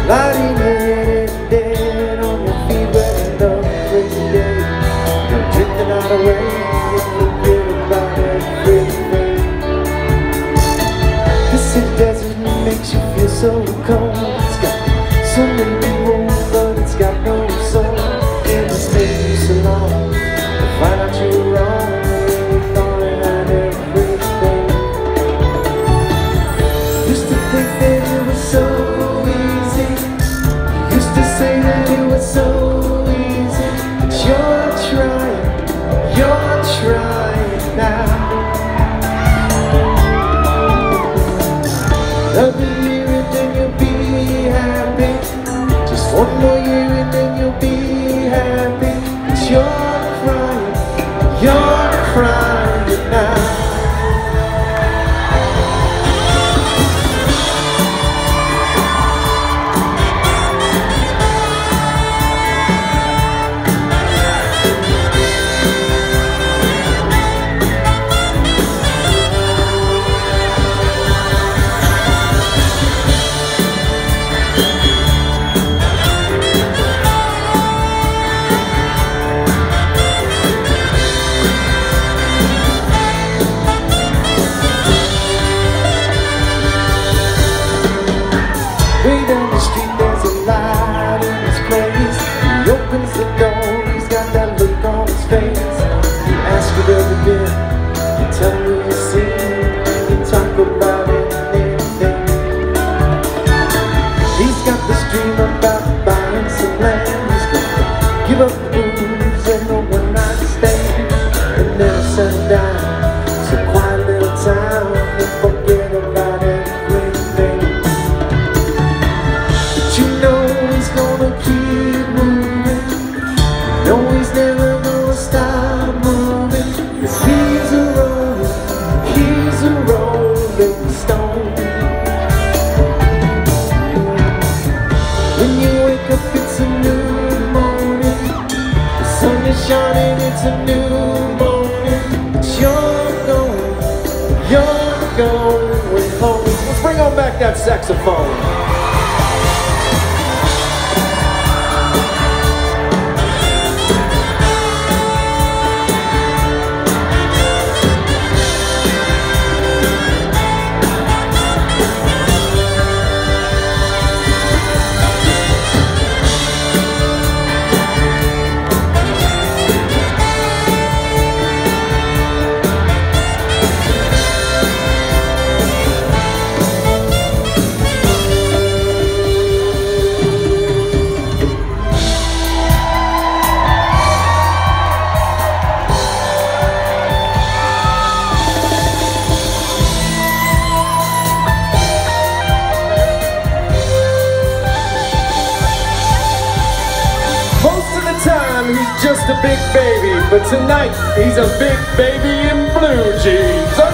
Lighting your head and dead on your feet when you know crazy day. You're drifting out of way and forget about everything. This desert makes you feel so cold. It's got so many people, but it's got no soul. And it's taken you so long to find out you were wrong. You thought it had everything. Used to think that it was so easy. Used to say that it was so easy. But you're trying now. Another year and then you'll be happy. Just one more year and then you'll be happy. But you're crying now. Way down the street there's a light in his place. He opens the door, he's got that look on his face. You ask you where you've been, you tell me you see, you talk about anything. He's got this dream about buying some land. He's gonna give up the booze and no one night stand, and then settle down, some quiet little town, and forget about everything. You know he's gonna keep moving. No, he's never gonna stop moving. 'Cause he's a rolling stone. When you wake up, it's a new morning. The sun is shining, it's a new morning. But you're going home. Let's bring on back that saxophone. He's just a big baby, but tonight he's a big baby in blue jeans.